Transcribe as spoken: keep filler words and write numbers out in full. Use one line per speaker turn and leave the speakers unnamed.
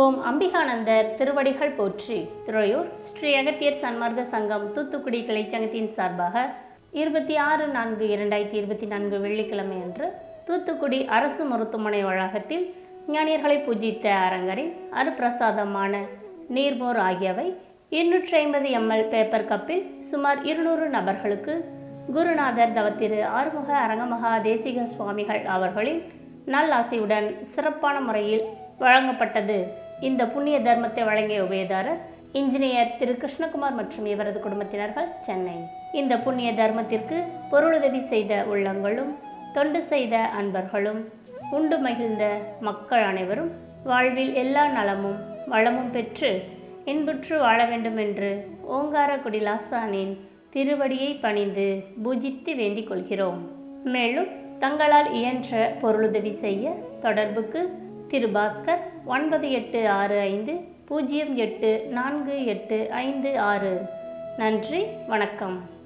ஓம் அம்பிகானந்தர் திருவடிகள் போற்றி. துறையூர் ஸ்ரீ அகத்தியர் சன்மார்க்க சங்கம் தூத்துக்குடி கிளைச்சங்கத்தின் சார்பாக இருபத்தி ஆறு நான்கு இரண்டாயிரத்தி இருபத்தி நான்கு வெள்ளிக்கிழமை அன்று தூத்துக்குடி அரசு மருத்துவமனை வளாகத்தில் ஞானியர்களை பூஜித்த அரங்கரின் அருப்பிரசாதமான நீர்மோர் ஆகியவை இருநூற்றி ஐம்பது எம்எல் பேப்பர் கப்பில் சுமார் இருநூறு நபர்களுக்கு குருநாதர் தவத்திரு ஆறுமுக அரங்கமகா தேசிக சுவாமிகள் அவர்களின் நல்லாசியுடன் சிறப்பான முறையில் வழங்கப்பட்டது. இந்த புண்ணிய தர்மத்தை வழங்கிய உபயதாரர் இன்ஜினியர் திரு கிருஷ்ணகுமார் மற்றும் இவரது குடும்பத்தினர்கள், சென்னை. இந்த புண்ணிய தர்மத்திற்கு பொருளுதவி செய்த உள்ளங்களும் தொண்டு செய்த அன்பர்களும் உண்டு மகிழ்ந்த மக்கள் அனைவரும் வாழ்வில் எல்லா நலமும் வளமும் பெற்று இன்புற்று வாழ வேண்டும் என்று ஓங்காரக்குடி லாசானின் திருவடியை பணிந்து பூஜித்து வேண்டிக் கொள்கிறோம். மேலும் தங்களால் இயன்ற பொருளுதவி செய்ய தொடர்புக்கு திரு பாஸ்கர் ஒன்பது எட்டு ஆறு ஐந்து பூஜ்ஜியம் எட்டு நான்கு எட்டு ஐந்து ஆறு. நன்றி, வணக்கம்.